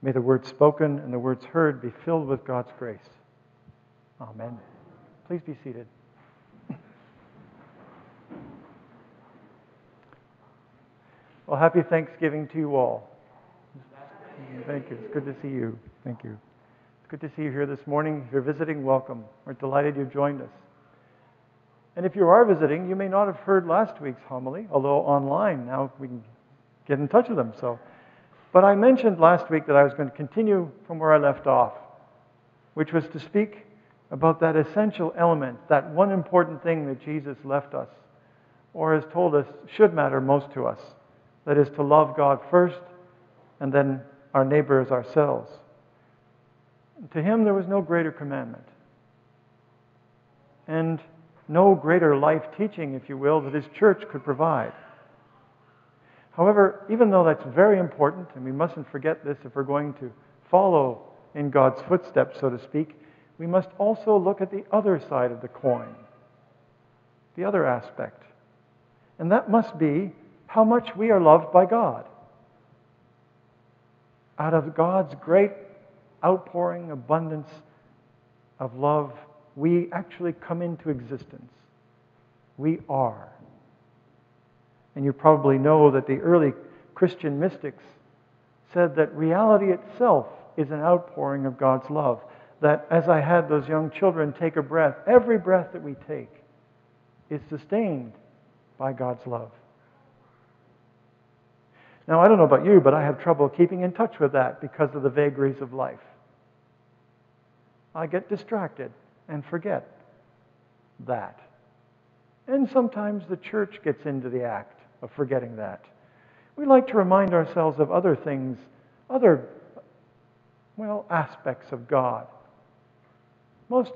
May the words spoken and the words heard be filled with God's grace. Amen. Please be seated. Well, happy Thanksgiving to you all. Thank you. It's good to see you. Thank you. It's good to see you here this morning. If you're visiting, welcome. We're delighted you've joined us. And if you are visiting, you may not have heard last week's homily, although online now we can get in touch with them. But I mentioned last week that I was going to continue from where I left off, which was to speak about that essential element, that one important thing that Jesus left us, or has told us should matter most to us. That is to love God first, and then our neighbor as ourselves. To him there was no greater commandment, and no greater life teaching, if you will, that his church could provide. However, even though that's very important, and we mustn't forget this if we're going to follow in God's footsteps, so to speak, we must also look at the other side of the coin, the other aspect. And that must be how much we are loved by God. Out of God's great outpouring abundance of love, we actually come into existence. We are. And you probably know that the early Christian mystics said that reality itself is an outpouring of God's love. That as I had those young children take a breath, every breath that we take is sustained by God's love. Now, I don't know about you, but I have trouble keeping in touch with that because of the vagaries of life. I get distracted and forget that. And sometimes the church gets into the act of forgetting that. We like to remind ourselves of other things, other aspects of God. Most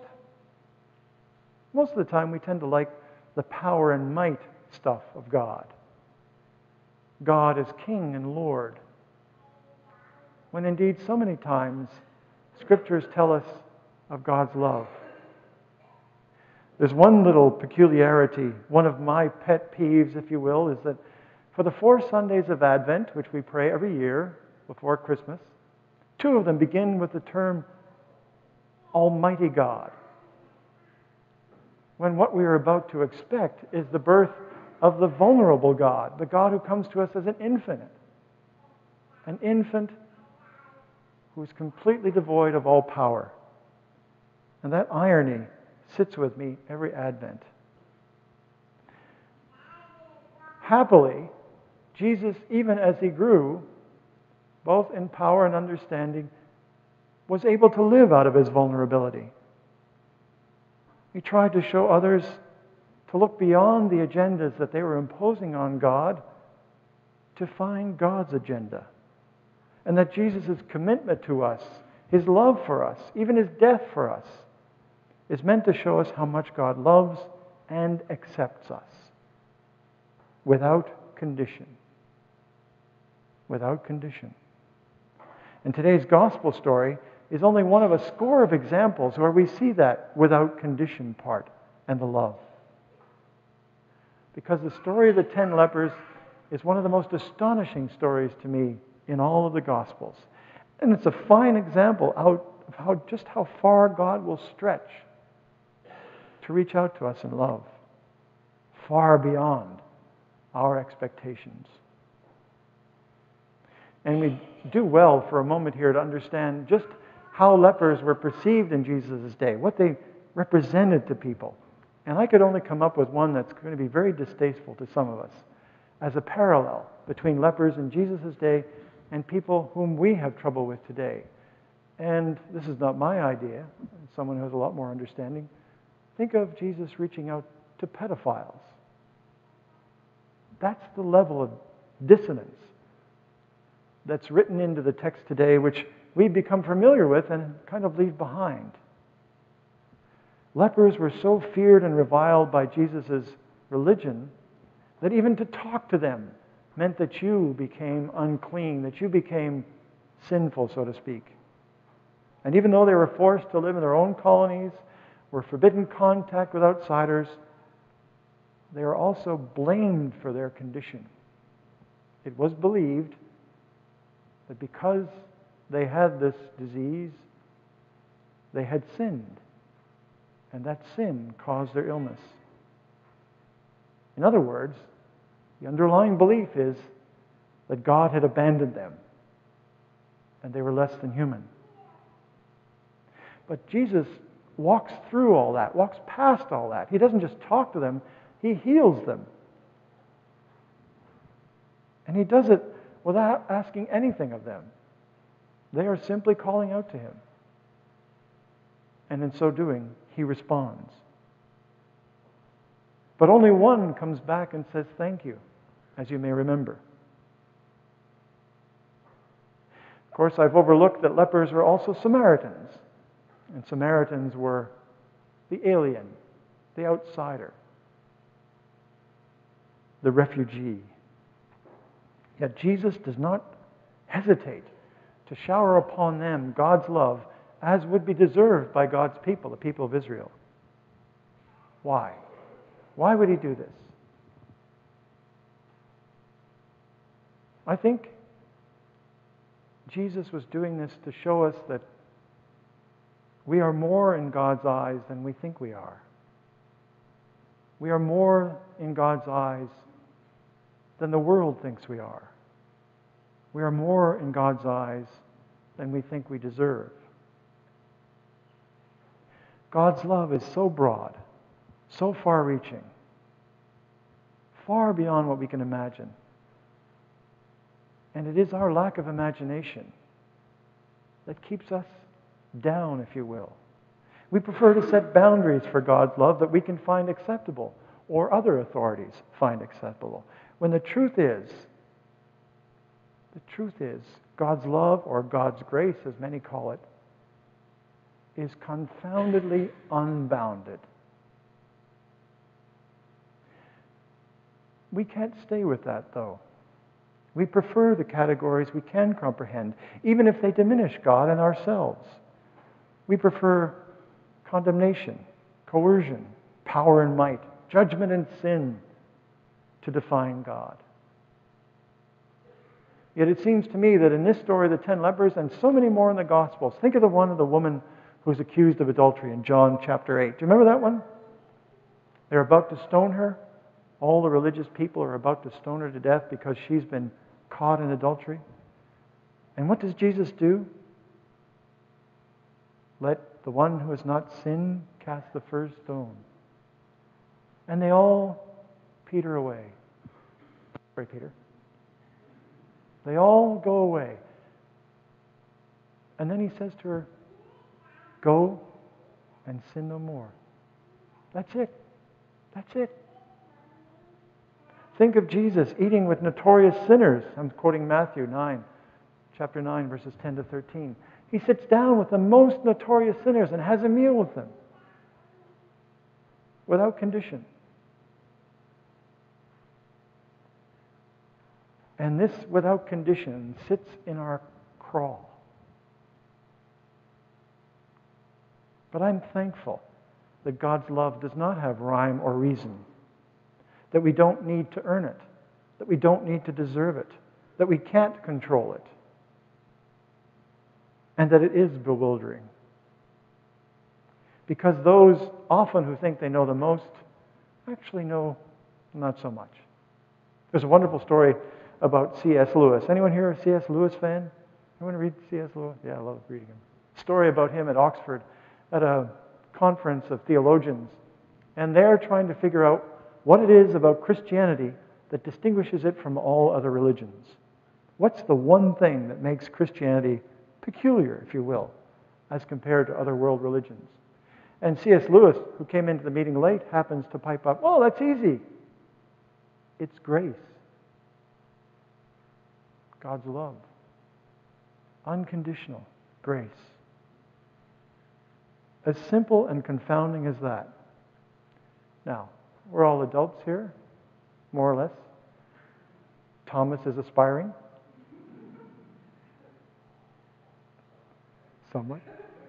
of the time we tend to like the power and might stuff of God. God is King and Lord. When indeed so many times Scriptures tell us of God's love. There's one little peculiarity, one of my pet peeves, if you will, is that for the 4 Sundays of Advent, which we pray every year before Christmas, 2 of them begin with the term Almighty God. When what we are about to expect is the birth of the vulnerable God, the God who comes to us as an infant who is completely devoid of all power. And that irony sits with me every Advent. Happily, Jesus, even as he grew, both in power and understanding, was able to live out of his vulnerability. He tried to show others to look beyond the agendas that they were imposing on God to find God's agenda. And that Jesus' commitment to us, his love for us, even his death for us, is meant to show us how much God loves and accepts us without condition. Without condition. And today's gospel story is only one of a score of examples where we see that without condition part and the love. Because the story of the 10 lepers is one of the most astonishing stories to me in all of the Gospels. And it's a fine example of how far God will stretch to reach out to us in love, far beyond our expectations. And we do well for a moment here to understand just how lepers were perceived in Jesus' day, what they represented to people. And I could only come up with one that's going to be very distasteful to some of us, as a parallel between lepers in Jesus' day and people whom we have trouble with today. And this is not my idea, someone who has a lot more understanding. Think of Jesus reaching out to pedophiles. That's the level of dissonance that's written into the text today, which we become familiar with and kind of leave behind. Lepers were so feared and reviled by Jesus' religion that even to talk to them meant that you became unclean, that you became sinful, so to speak. And even though they were forced to live in their own colonies, were forbidden contact with outsiders, they are also blamed for their condition. It was believed that because they had this disease, they had sinned. And that sin caused their illness. In other words, the underlying belief is that God had abandoned them and they were less than human. But Jesus walks through all that, walks past all that. He doesn't just talk to them, He heals them. And He does it without asking anything of them. They are simply calling out to Him. And in so doing, He responds. But only one comes back and says, "Thank you," as you may remember. Of course, I've overlooked that lepers were also Samaritans. And Samaritans were the alien, the outsider, the refugee. Yet Jesus does not hesitate to shower upon them God's love as would be deserved by God's people, the people of Israel. Why? Why would He do this? I think Jesus was doing this to show us that we are more in God's eyes than we think we are. We are more in God's eyes than the world thinks we are. We are more in God's eyes than we think we deserve. God's love is so broad, so far-reaching, far beyond what we can imagine. And it is our lack of imagination that keeps us down, if you will. We prefer to set boundaries for God's love that we can find acceptable or other authorities find acceptable. When the truth is, God's love, or God's grace, as many call it, is confoundedly unbounded. We can't stay with that, though. We prefer the categories we can comprehend, even if they diminish God and ourselves. We prefer condemnation, coercion, power and might, judgment and sin to define God. Yet it seems to me that in this story of the 10 lepers, and so many more in the Gospels, think of the one of the woman who's accused of adultery in John chapter 8. Do you remember that one? They're about to stone her. All the religious people are about to stone her to death because she's been caught in adultery. And what does Jesus do? Let the one who has not sinned cast the first stone. And they all peter away. Sorry, Peter. They all go away. And then He says to her, "Go and sin no more." That's it. That's it. Think of Jesus eating with notorious sinners. I'm quoting Matthew 9, chapter 9, verses 10 to 13. He sits down with the most notorious sinners and has a meal with them without condition. And this without condition sits in our craw. But I'm thankful that God's love does not have rhyme or reason, that we don't need to earn it, that we don't need to deserve it, that we can't control it, and that it is bewildering. Because those often who think they know the most actually know not so much. There's a wonderful story about C.S. Lewis. Anyone here a C.S. Lewis fan? Anyone read C.S. Lewis? Yeah, I love reading him. Story about him at Oxford at a conference of theologians. And they're trying to figure out what it is about Christianity that distinguishes it from all other religions. What's the one thing that makes Christianity peculiar, if you will, as compared to other world religions? And C.S. Lewis, who came into the meeting late, happens to pipe up, "Oh, that's easy. It's grace. God's love. Unconditional grace." As simple and confounding as that. Now, we're all adults here, more or less. Thomas is aspiring. Somewhat.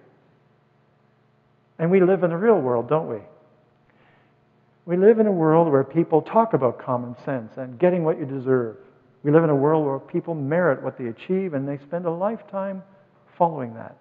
And we live in the real world, don't we? We live in a world where people talk about common sense and getting what you deserve. We live in a world where people merit what they achieve, and they spend a lifetime following that.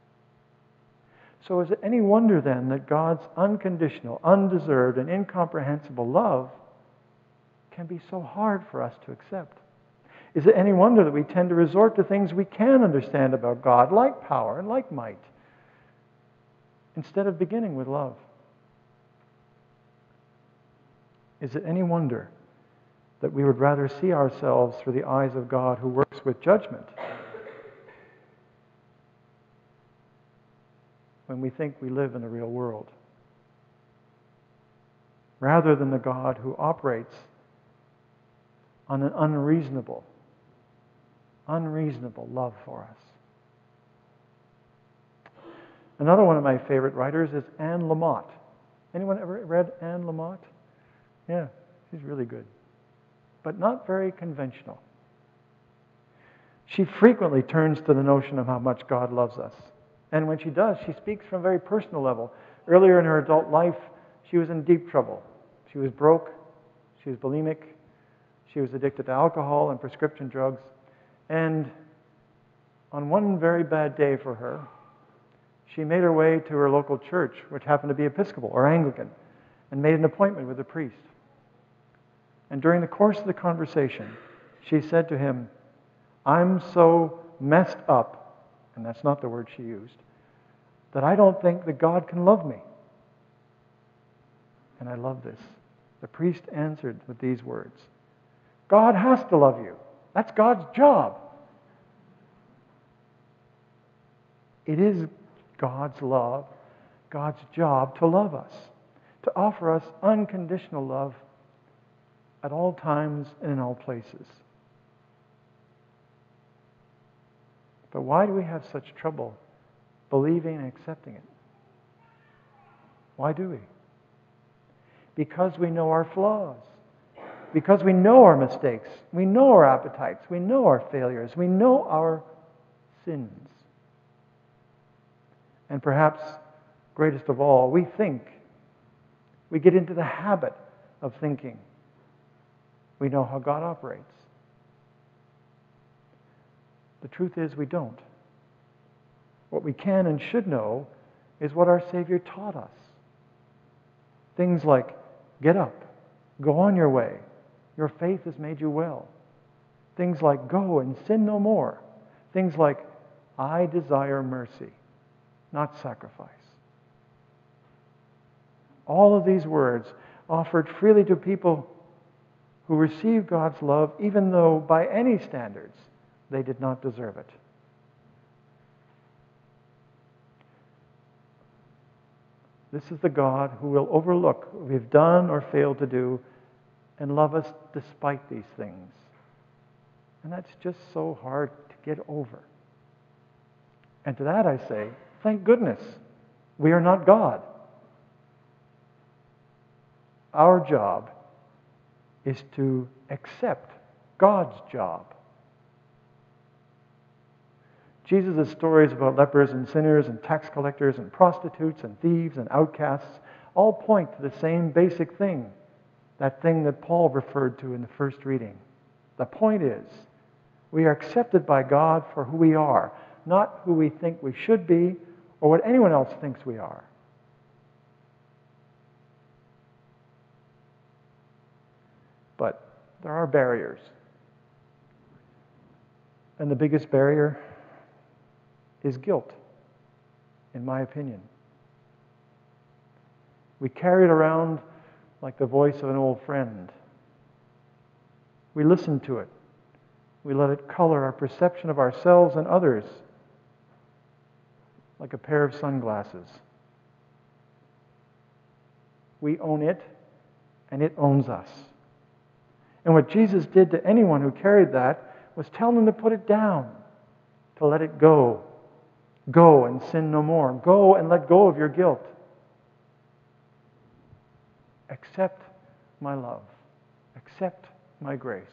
So is it any wonder then that God's unconditional, undeserved, and incomprehensible love can be so hard for us to accept? Is it any wonder that we tend to resort to things we can understand about God, like power and like might, instead of beginning with love? Is it any wonder that we would rather see ourselves through the eyes of God who works with judgment when we think we live in the real world, rather than the God who operates on an unreasonable love for us? Another one of my favorite writers is Anne Lamott. Anyone ever read Anne Lamott? Yeah, she's really good, but not very conventional. She frequently turns to the notion of how much God loves us. And when she does, she speaks from a very personal level. Earlier in her adult life, she was in deep trouble. She was broke, she was bulimic, she was addicted to alcohol and prescription drugs. And on one very bad day for her, she made her way to her local church, which happened to be Episcopal or Anglican, and made an appointment with the priest. And during the course of the conversation, she said to him, "I'm so messed up," and that's not the word she used, "that I don't think that God can love me." And I love this. The priest answered with these words, "God has to love you. That's God's job." It is God's love, God's job to love us, to offer us unconditional love at all times and in all places. But why do we have such trouble believing and accepting it? Why do we? Because we know our flaws. Because we know our mistakes. We know our appetites. We know our failures. We know our sins. And perhaps, greatest of all, we get into the habit of thinking we know how God operates. The truth is we don't. What we can and should know is what our Savior taught us. Things like, get up, go on your way, your faith has made you well. Things like, go and sin no more. Things like, I desire mercy, not sacrifice. All of these words offered freely to people who receive God's love, even though by any standards they did not deserve it. This is the God who will overlook what we've done or failed to do and love us despite these things. And that's just so hard to get over. And to that I say, thank goodness we are not God. Our job is to accept God's job. Jesus' stories about lepers and sinners and tax collectors and prostitutes and thieves and outcasts all point to the same basic thing, that thing that Paul referred to in the first reading. The point is, we are accepted by God for who we are, not who we think we should be or what anyone else thinks we are. But there are barriers. And the biggest barrier is guilt, in my opinion. We carry it around like the voice of an old friend. We listen to it. We let it color our perception of ourselves and others like a pair of sunglasses. We own it, and it owns us. And what Jesus did to anyone who carried that was tell them to put it down, to let it go. Go and sin no more. Go and let go of your guilt. Accept my love. Accept my grace.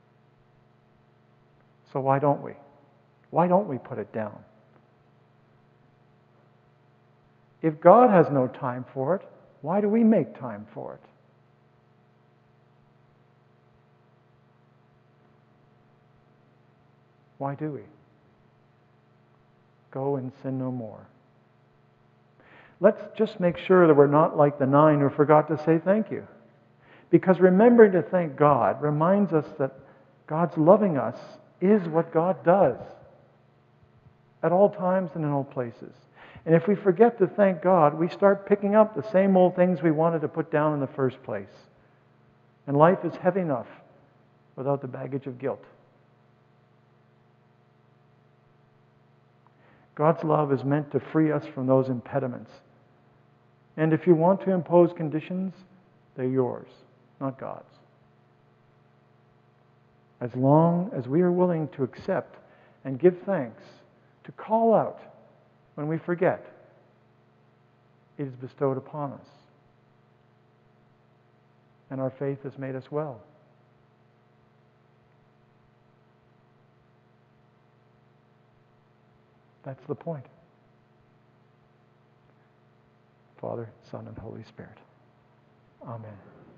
So why don't we? Why don't we put it down? If God has no time for it, why do we make time for it? Why do we? Go and sin no more. Let's just make sure that we're not like the 9 who forgot to say thank you. Because remembering to thank God reminds us that God's loving us is what God does at all times and in all places. And if we forget to thank God, we start picking up the same old things we wanted to put down in the first place. And life is heavy enough without the baggage of guilt. God's love is meant to free us from those impediments. And if you want to impose conditions, they're yours, not God's. As long as we are willing to accept and give thanks, to call out when we forget, it is bestowed upon us. And our faith has made us well. That's the point. Father, Son, and Holy Spirit. Amen.